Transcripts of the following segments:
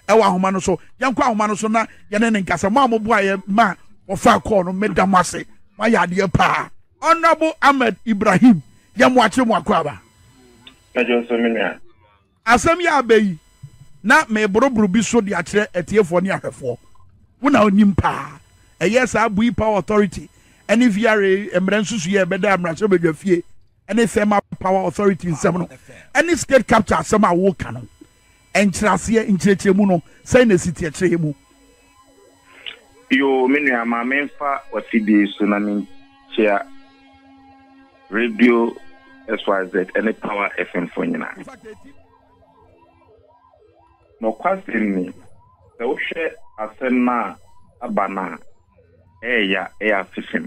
ewa ahoma no so yankwa ahoma no so na yene ne nkasa mo amoboa ye ma ofa call no medamase ma ya de pa Honorable Ahmed Ibrahim yamo akire mo akwaba ejo so minia asem ya abayi na me boroboro bi so de akire etiefo ne ahwefo wona onim pa yes Bui Power Authority any VRA emrensusu ye beda amraso bedwafie any thermal power authority nsem no any state capture some awo kanu enkrase nkrechre mu no say na city ekre mu yo menu ama memfa wasibi tsunami chia radio SYZ any power FM for nyina no question ni se wo hwe asenna abana eya fishing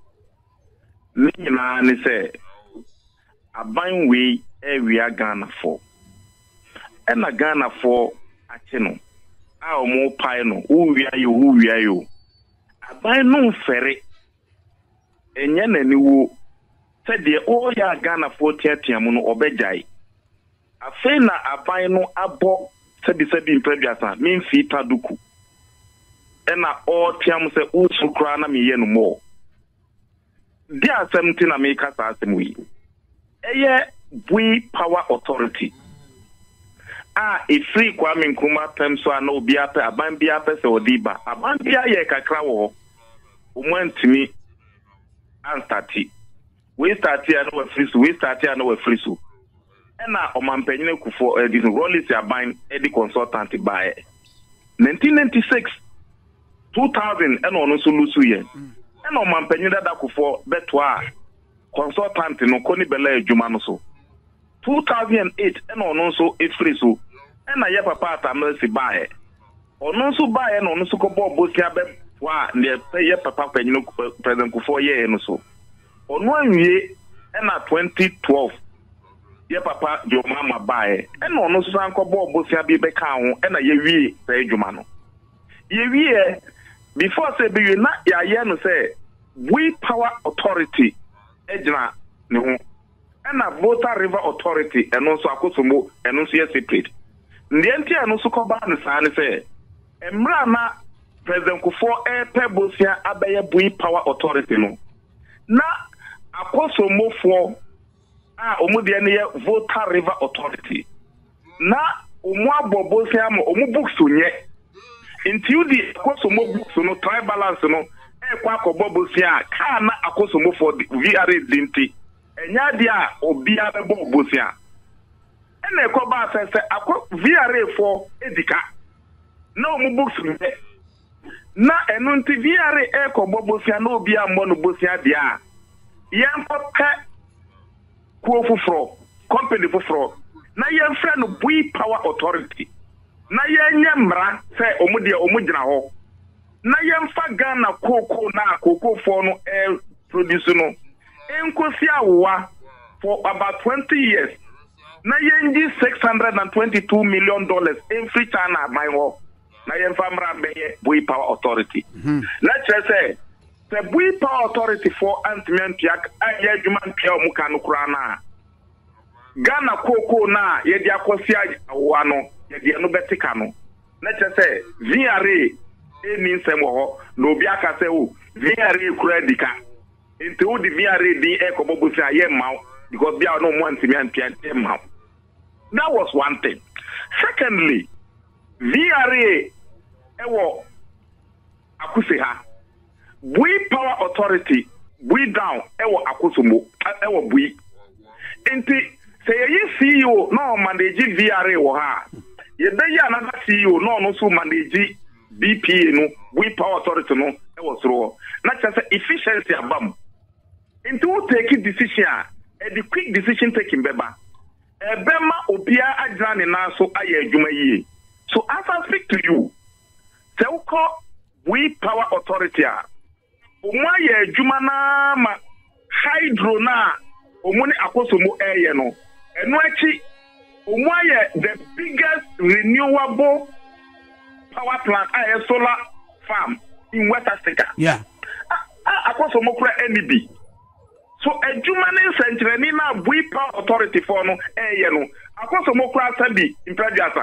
nyina ni se aban we area Ghana for ena Ghana for ache no a omo pai no uwia yo aban no fere enye naniwo se de o ya Ghana for tiatiamu no obejai afi na aban no abo sebi impreduasa memfi taduku ena o tiam se usu kra na me ye no mo di asem ti na me ka sa asem wi eye Bui Power Authority e free Kwame Nkrumah pem so ana obi ape aban bia ape se odiba aban bia ye kakra wo omantimi anstati we start here no we free so ena omampanyine kufo this Rollins aban edi consultant by 1996 2000 ena ono so lusu ye ena omampanyine dada kufo betwa consultant no koni bela adwuma no so 2008 ena ono so free so ena ye papa atamasi bae ono so bae na ono so ko bosia be wa ne ye papa panyine president kufo ye no so ono anwie ena 2012 ye papa Jomama bae ena ono so sanko bosia bi be ka ho ena ye wie se adwuma no ye wie before say be na ya ye no say Bui Power Authority ejina ne ho ena Volta River Authority eno so akosomo eno so ye separate ndienti eno so koba ne saa ne say emra na president Kufo pebosia abeye Bui Power Authority no na akosomo fo omudie ne ye Volta River Authority na omu abobosia mo omu books onye inti udi akosomo books no trial balance no kwa akobobosia ka na akosomo for VRA dinti enya dia obi abebo bosia ena ekoba sese akọ VRA for edika na omu books na enu nti VRA ekobobosia na obi ambo no bosia dia yempope ko fufro company fufro na yemfra no Bui Power Authority na yenye mra se omu gina ho na yemfa Ghana cocoa na cocoa for no produce no enkosi awa for about 20 years na yenji $622 million in free China my ho na yemfa mra beye Bui Power Authority let's say the Bui Power Authority for antimantiak aye dwuma mpia omuka no kura na Ghana cocoa na ye dia kosi awa no ye dia no betika no let's say VRA eni nsem ho no obi aka se o VRA kura dika enti o di VRA di ekobobosi aye maw because bia no mo antimi ampia maw. That was one thing. Secondly, VRA ewo akuse ha Bui Power Authority Bui down ewo akosomo ewo Bui enti say ye CEO no manage VRA wo ha ye be ya another CEO no so manage BPA no Bui Power Authority no e was ro na chance efficiency abam into take decision the quick decision taking beba bema obia adra ne na so aye adwuma yie. So as I speak to you se uko Bui Power Authority a omo aye adwuma na ma hydro na omo ne akosomo eye no eno achi omo aye the biggest renewable power plant a solar farm in West Africa. Yeah. Across Omokura NEB. So a human century na Bui Power Authority for no no. Across Omokura Sabi in Pradiasa.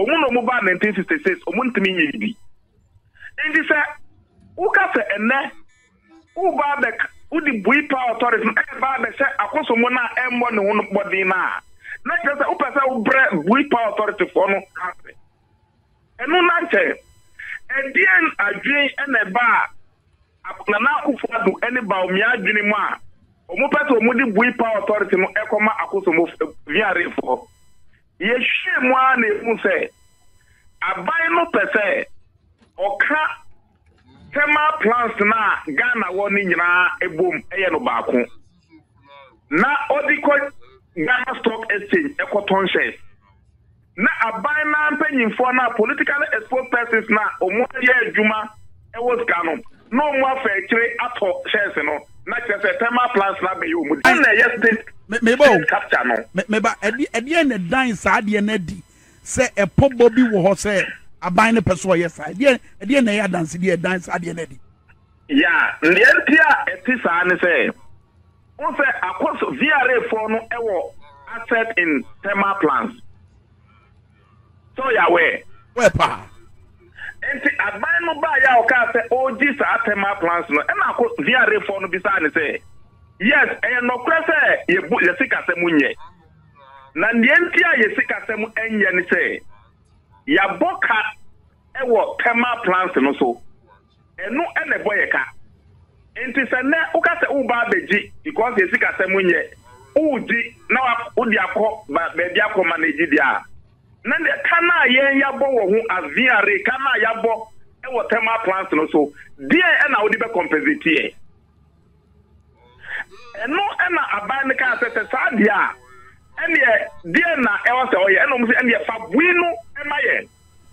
omu no mu ba 1966 omu ntimi nye bi indi se uka se enne u ba be udi bui power authority e ba be se akoso mu na emmo ne ho body na kese u pese u bre bui power authority for no country enu na che edien adwen ene ba na na akufo ene ba omi adwene mu a omu pese omu di bui power authority no ekoma akoso mu viare for ye hwe mu a na emu se aban no pese oka thermal plants na Ghana woni nyina ebom eye no baako na odiko Ghana Stock Exchange ekoton shares na aban na mpanyimfo na politically exposed persons na omo ye adwuma ewo skano no omo afekire ato shares no na kese thermal plants na be yo mu na ye state mebo capture no meba edi na dan saade na di se epobo bi wo ho se aban ne peso ye sa edi na ya dance di dan saade na di ya ndentia etisa ne se on say akoso VRA for no ewo asset in thermal plants so ya we pa enti aban no ba ya o ka say oji sa thermal plants no e na akoso VRA for no bisa ne say yes no kwese ye sika semu nye na ndentia ye sika semu enye ne say ya boka ewo thermal plants no so enu ene boye ka enti se ne ukase uba beji because ye sika semunye uji na udi akọ ba be dia akọ manage dia na de kana ye yabo wo hu aviare kana yabo ewo thermal plants no so die na udi be compensate e enu na aban ka se sa dia ene die na ewo se oye eno mu se ene fa buinu emaye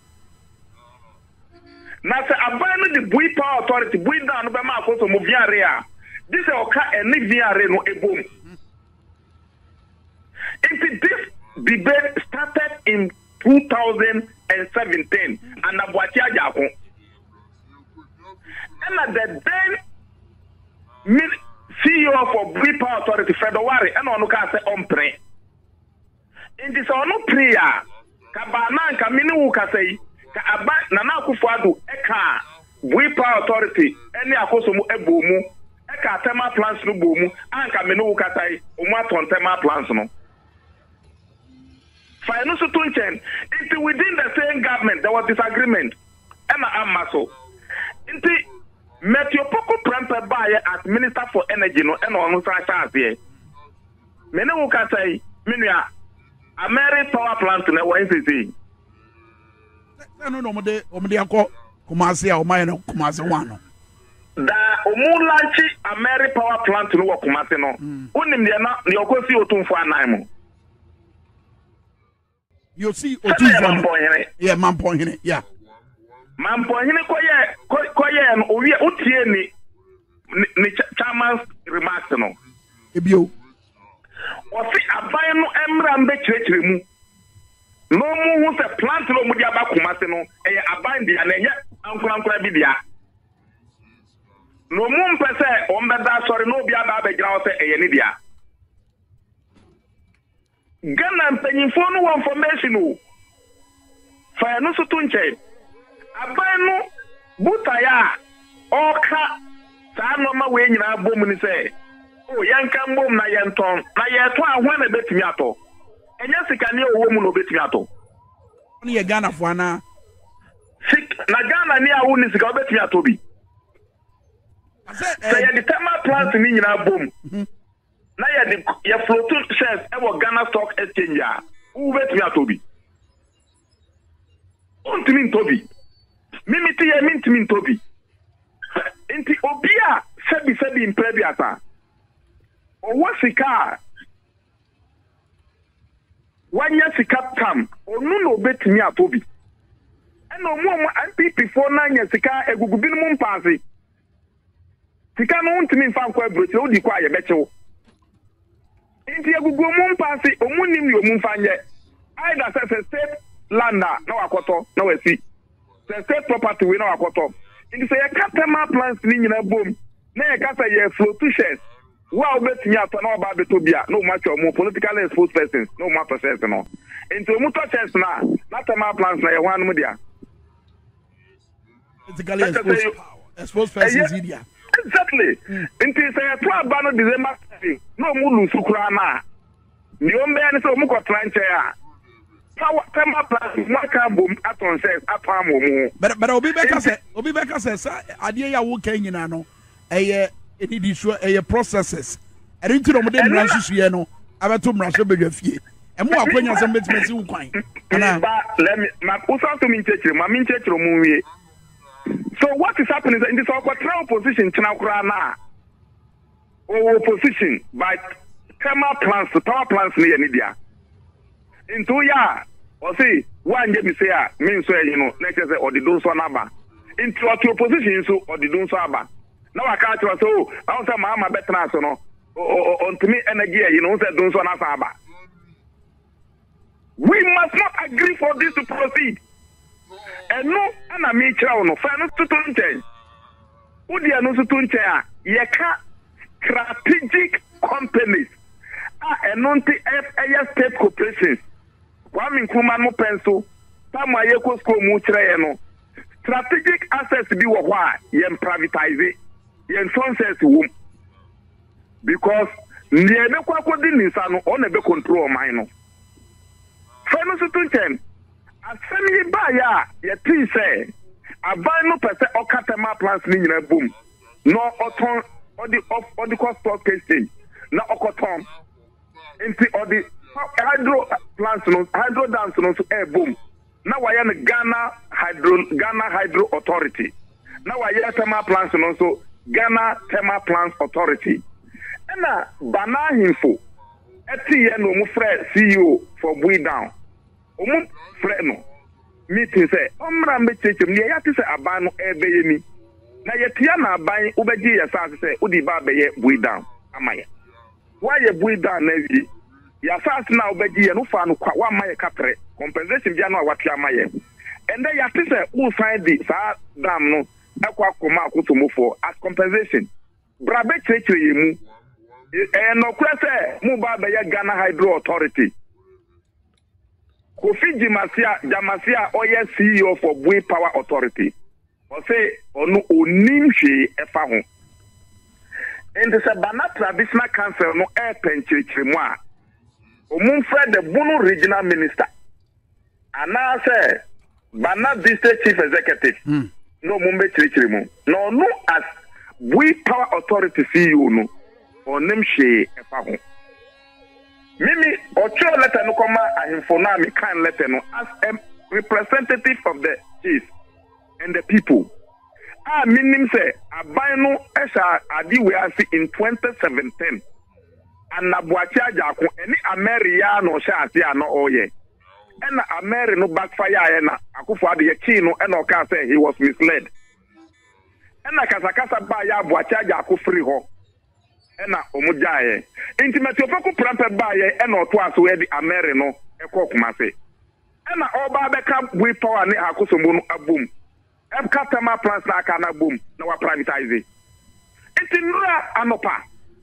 na se aban no the bui power authority bui down no be ma akoso mo viare a this is oka eni viare no ebom this debate started in 2017 and Abuachi Ajako and the then CEO for bui power authority February and onu ka se ompre in this onu prayer kabana nka mini wu ka sei ka aba na na akufado eka bui power authority eni akoso mu ebomu eka thermal plants no bomu anka me no katai omu aton thermal plants no finance to tunchen into within the same government there was disagreement ena amaso into Matthew Poko Prempe Baye as Minister for Energy no ena onu sa here me no katai menua American power plant na wo NCC no omde akọ Kumasi a omaye no Kumasi wano da omu launch American power plant no wo Kumasi no unim de na ne okosi otumfo anan mu you see otumfo yeah mampo hene yeah mampo hene koye no owie utie ni chairman's remarks no ebio ofi aban no emra mbe kirekire mu no mu hu se plant no mu dia ba Kumasi no eye aban dia na enye ankura bi dia no mu mpese o mbeda sorry no bia ba gira o se eye ni dia Ghana mpanyimfo no wo information o fa no so tunche aban no butaya oka sa no ma we nyina bom ni se o yanka mbom na yenton na yeto ahwa na betimi ato enya sika ne owo mu no betimi ato ni ye Ghana fo ana na Ghana ni awu ni sika betimi ato bi say ye the thermal plant ni nyina bom na ye floating shares e wo Ghana Stock Exchange a u betimi ato bi ontimi ntobi mimiti ye mintimi ntobi enti obia sebi imprebi ata owo sika wanya sika tam onu no betimi atobi ena omu MPP for na nya sika egugubi mu mpaase sika no ntimi mfa nkwa brochi odi kwa ye bechewo enti egugu mu mpaase omu nim yo mu mfanye either say state land na wakoto na wasi state property we na wakoto enti say thermal plants ni nyina bom na ye ka say ye flow to shares Wow, bet me at no about the Tobia, no much or more politically exposed persons, no more process no. Into Muta chess now, not a map plans like one media. Politically exposed persons, India. Exactly. Into say a 12 banner December, no Mulu Sukrana. The Ombe so Muko Tranchea. Power plans, Maka boom, Aton says, Apam. But Obibeka says, Adia Woken in Ano, a processes. I didn't know them Ransus Yeno, Abatum Rasha Begafie. And more when you're some bits messy wine. Let me, my Usa to me, my min movie. So what is happening in this awkward position, Chinakrana? Or position by thermal plants, power plants near Nidia. In 2 years, or say, one get me say, means where you know, let's say, or the Dunso Naba. Into your position, so or the Dunso Aba. Now I can't so I don't say Mama better no or to me energy, you know, said Dunso Naba. We must not agree for this to proceed. And no, and I make no final to Tunte. Udi anusu Tunte, yeka strategic companies. And non state corporations. Kwame Nkrumah mo penso, Tamwa Yeko School Mutre no. Strategic assets be why yen privatize, yen sunset womb. Because near the Kwako Dinisano on a control mine. Final Tunten. Asemi baya ye tin say aban no pese okatema plants ni nyina boom no oton odi cost exchange na okoton enti odi hydro plants no hydro dams no so air boom na waya na Ghana Hydro Authority na waya thermal plants no so Ghana Thermal Plants Authority na bana himfo eti ye no mu frɛ CEO for Bui Down omu frɛ no meeting say omra mbechechem ye yati say aban no ebeye ni na yetia na aban ubegi yesa say udi ba beye Bui Down amaye why ye Bui Down na wi ya fast na ubegi ye no fa no kwa wa maye kapre compensation bia no awati amaye and then yati say who find the sa dam no akwa koma akotomofo as compensation brabe chechere ye mu no kura say mu ba beye Ghana Hydro Authority. Kofi Jamasia Oye CEO for Bui Power Authority. Or say, onu onimshi efa ho. And the Sabana Traditional Council no air penchirichimwa. Omunfred the Bunu Regional Minister. And now say, Bana District Chief Executive. No mumbe chirichimu. No as Bui Power Authority CEO no. Onimshi efa ho. Mimi Ocho letter no come ahimfona mi kan letter no as a representative of the chief and the people. Minim say aban no esha adi we asi in 2017. And Nabuachi Ajako any Ameria no sha asi ano oye. And Ameri no backfire na Akufo-Addo ye chi no and oka say he was misled. And kasakasa ba ya Abuachi Ajako free ho. Ena omujaye intimate ofako prampe baye ena oto aso we di Ameri no ekọ Kumase ena oba beka Bui Power ne akosombo no abum epka thermal plants na aka na boom na wa privatize itinra anopa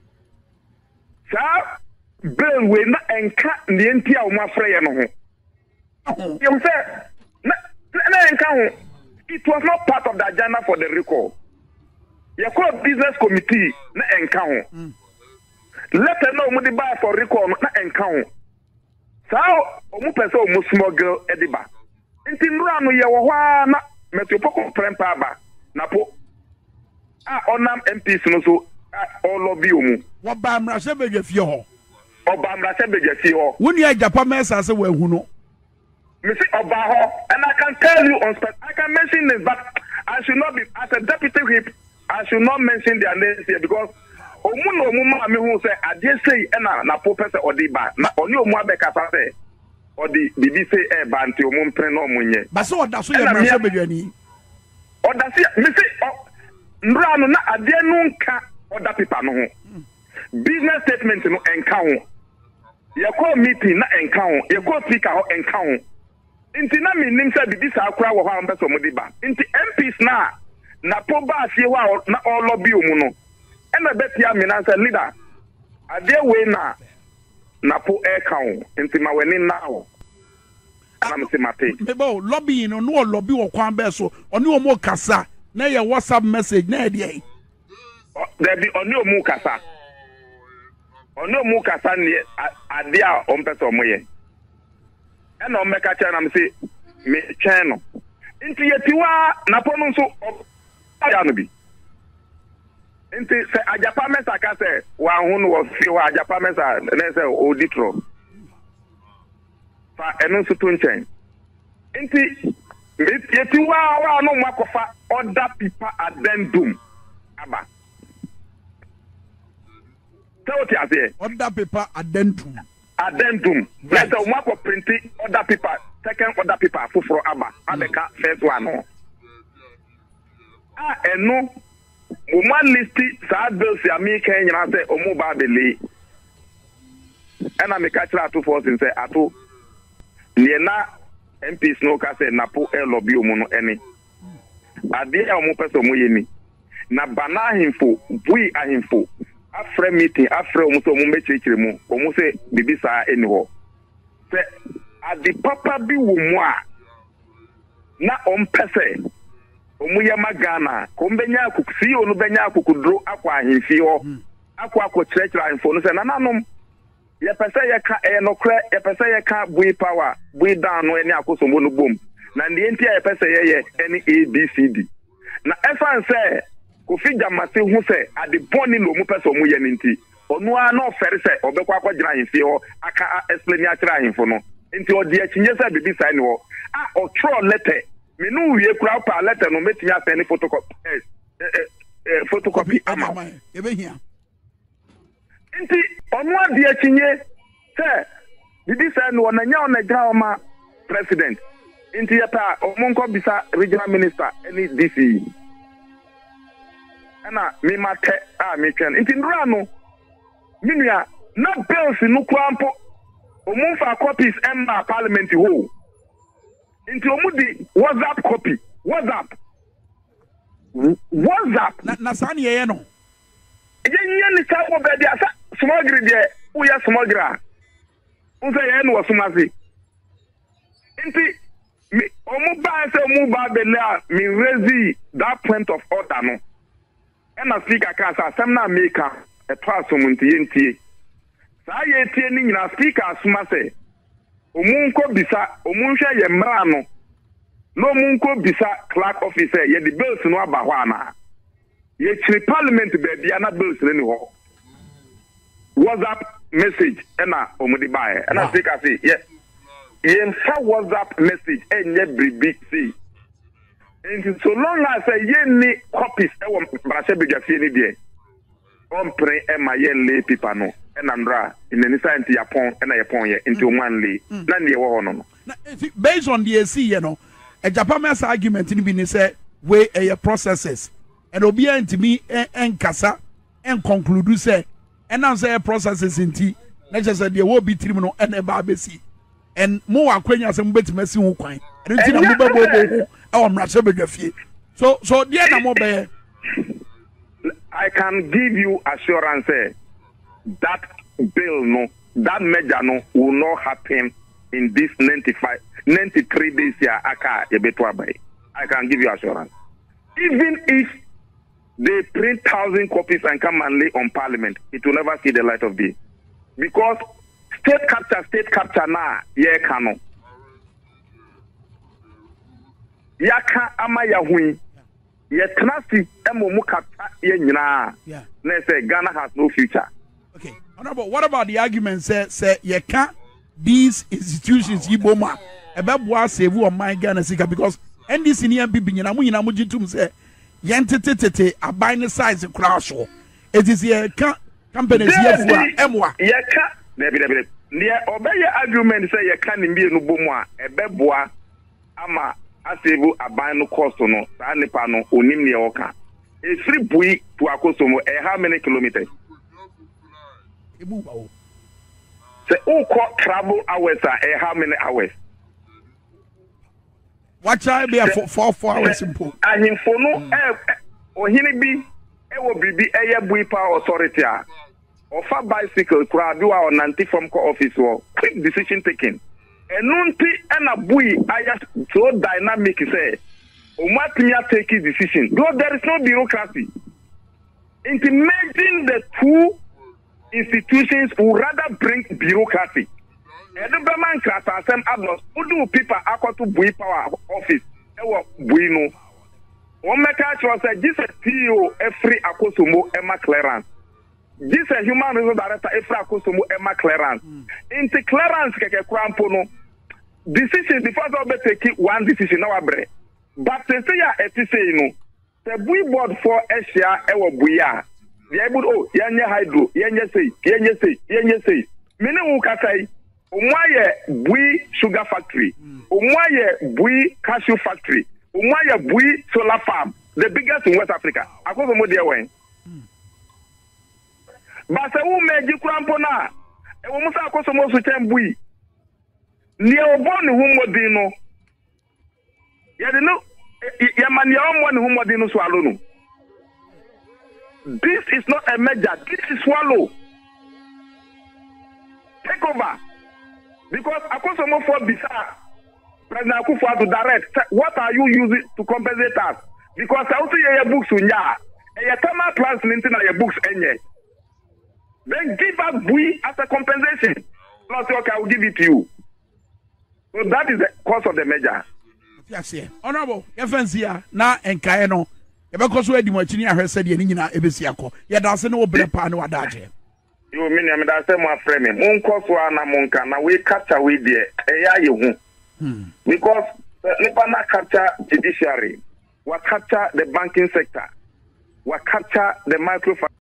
sa ben we na enka ne enti a wo afre ye no ho you say na enka ho it was not part of the agenda for the recall. You call business committee na encounter. Let them know money buy for recall na encounter. So, omu pese omu smuggle ediba. Inti nra no ye wo hwa na metopoko prempa ba na po. Onam MPs no so all of you. What ba mrase beje fie ho. Oba mrase beje fie ho. Woni e Japan mesa se we hu no. Me see oba ho and I can tell you on I can mention this but I should not be as a deputy whip. I should not mention their names here because omu no omu ma me hu say ade say na po pese odiba na oni omu abeka say odi bibi say e ba nti omu mpre no omunye ba so oda so ye mrase bedwani oda say me say nra no na ade no nka oda paper no ho business statement no enka ho ye call meeting na enka ho ye call speaker ho enka ho nti na me nim say bibi sa akura wo ho am pese omudiba nti MPs na po ba asie wa na all lobby omu no e na betia me na say leader ade we na po eka nti ma weni now am se mate mebo lobby no lobby wo kwan be so oni o mo kasa na ye WhatsApp message na e dey there be oni o mu kasa ni ade a o mpese o mo ye na o meka cha na me se me twen no nti yetiwa na po no so ya no bi nti se ajapa mesa ka se wa hunu wo fi wa ajapa mesa na se auditro fa eno so to nchen nti yetiwa wa no makofa other people addendum aba tawti ase other people addendum let o mako print other people second other people fufuro aba abeka first one no eno woman listi sa bills ya mi kan nyina se omo ba bele ena me ka kira to force say ato ne na MPs no ka say napo e lobby omo no eni ade e omo person mo yemi na bana ahimfo bui ahimfo afre meeting afre omo so omo mechekire mu omo se bibi sa eni ho se ade papa bi wo mu a na ompese omuye magana kombenya akukusi onu benya akukudro akwa ahimfi ho akwa churechira ahimfo no se nananom ye pese ye ka enokre ye pese ye ka bui power bui down no eni akosombo no bom na ndie ntia ye pese ye eni ABCD na efan se Kofi Jamate hu se ade boni no mu pese omuye nti onu a no fere se obekwa akwagira ahimfi ho aka explain akira ahimfo no nti odi akinye se bibi sai ne ho o throw letter menu wie kura pa letter no metinya send photocopy photocopy ama ebe hia nti onu adi akinye se bibi sai no na nya ona gra oma president nti yata omonko bisa regional minister any DC ana mi mate mi twen nti ndura no minua na bills no kwampo omunfa copies emma parliament ho nti omudi WhatsApp copy WhatsApp na sani ye no ye ni sa mo be dia sa small grid ye u ya small gra u say ye no wasumasi nti mi omu ba se omu ba bela mi raise that point of order no na speaker ka sa sem na maker e pass omunti yentie sa ye tie ni nyina speaker asuma se omunko bisa omunhwe ye mra no no omunko bisa clerk officer ye the bills no aba ho ana ye chiri parliament be bia na bills ni ho WhatsApp message na omudi bae na speaker say ye mfa WhatsApp message enye bribi see and so long as ye ni copies e wo brashe bigafie ni de on pray e ma ye lay people no enandra in any science yapon na yapon ye into one lay na ne wo ho no based on the AC you know a Japanese argument ni bi ni say we processes and obi antimi enkasa en conclude say and now say processes inti na just say the wo bi trim no and e ba besi and mo akwanya say mo betimasi ho kwan and nti na mo ba bo so dear na mo be I can give you assurance that bill no that measure no will not happen in this 93 days here aka yebeto abai. I can give you assurance. Even if they print 1,000 copies and come and lay on parliament, it will never see the light of day. Because state capture na ye kano. Yaka ama yahui ye tenasi emu kata ye nyina na say Ghana has no future. Okay, honorable, what about the argument say ye can't these institutions yiboma ebeboa save on my Ghana sika because NDC ni MPP nyina mu nyina mu gitum say yentetete aban size crash it is ye can companies here for emwa ye ka debi ne obeye argument say ye can mbie no bomu a ebeboa ama asevu aban no cost no sa nipa no onim ne oka e free bui to akosomo how many kilometers ebu ba o say o travel hours how many hours watch I be for 4 hours impo ahimfo no ohini bi e wo bibi eye bui power authority a offer bicycle kura do our nanti from office or quick decision taking. Enunti and a bui aya so dynamic say Omatmia take his decision. Because there is no bureaucracy. Intimating the two institutions would rather bring bureaucracy. And the Berman class are some others who do people are to bui power office. Bueno. One make sure that this is CEO every Akosumo Emma clearance. This is human resource director every Akosumo Emma clearance. Into clearance keke krampono. Decision the first of take one decision now bre. But they say a say the bui board for Asia ewo buya. They able yanye hydro, yanye say. Mene uka say umwaye bui sugar factory, umwaye bui cashew factory, umwaye bui solar farm, the biggest in West Africa. Akoso mo dia wen. But say who meji krampo na e wo musa akoso mo so tem bui. Ni obon hu modino. Ya de no yamani omon hu modino so alonu. This is not a measure. This is swallow. Take over. Because Akosomo for Bisa, President Akufo to direct. What are you using to compensate us? Because I also hear your books in ya. And your thermal plants in your books enye. Then give us bui as a compensation. Not say, okay, I will give it to you. So that is the cause of the measure. Yes, yeah. Honorable, Evansia, na enkaeno. Because we di machini ahwe said ye nyina ebesi akọ ye da se no obre pa no adaje you mean me da se mo afre me mon koso ana monka na we capture we there eya ye hu because nipa na capture judiciary we capture the banking sector we capture the micro